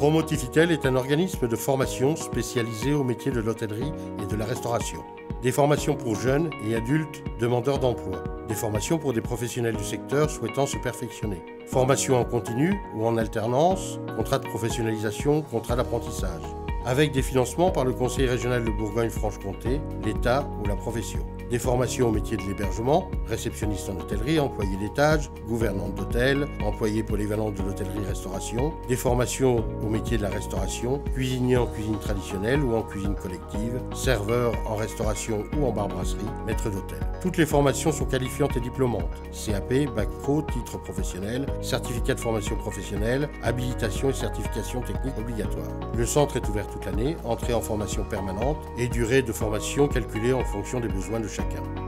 Promotifitel est un organisme de formation spécialisé au métier de l'hôtellerie et de la restauration. Des formations pour jeunes et adultes demandeurs d'emploi. Des formations pour des professionnels du secteur souhaitant se perfectionner. Formation en continu ou en alternance, contrat de professionnalisation, contrat d'apprentissage. Avec des financements par le Conseil régional de Bourgogne-Franche-Comté, l'État ou la profession. Des formations au métier de l'hébergement, réceptionniste en hôtellerie, employé d'étage, gouvernante d'hôtel, employé polyvalente de l'hôtellerie-restauration. Des formations au métier de la restauration, cuisinier en cuisine traditionnelle ou en cuisine collective, serveur en restauration ou en bar-brasserie, maître d'hôtel. Toutes les formations sont qualifiantes et diplômantes. CAP, Bac Pro, titre professionnel, certificat de formation professionnelle, habilitation et certification technique obligatoire. Le centre est ouvert toute l'année, entrée en formation permanente et durée de formation calculée en fonction des besoins de chacun.